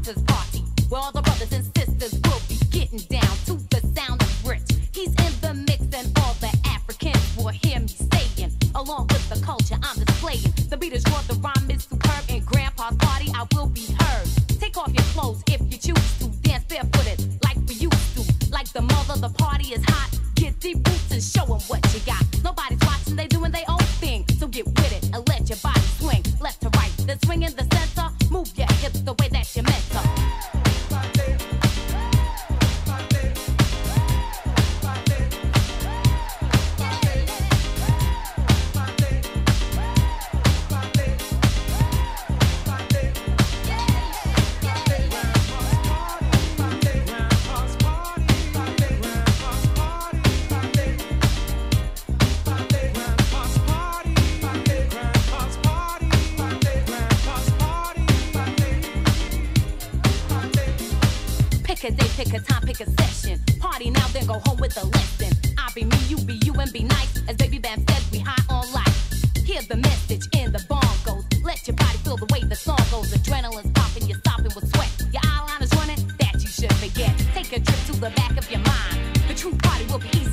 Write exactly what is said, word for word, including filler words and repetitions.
Carter's party, where all the brothers and sisters will be getting down to the sound of Rich. He's in the mix and all the Africans will hear me saying, along with the culture I'm displaying. The beat is raw, the rhyme is superb. In Grandpa's party, I will be heard. Take off your clothes if you choose to. Dance barefooted like we used to. Like the mother, the party is hot. Get deep boots and show them what you got. Nobody's watching, they doing their own thing. So get with it and let your body swing. Left to right, then swing in the center. Move your hips the way that you're meant to. Pick a day, pick a time, pick a session. Party now, then go home with a lesson. I be me, you be you, and be nice. As Baby Bam said, we high on life. Hear the message in the bongos. Let your body feel the way the song goes. Adrenaline's popping, you're stopping with sweat. Your eyeliner's running, that you should forget. Take a trip to the back of your mind. The true party will be easy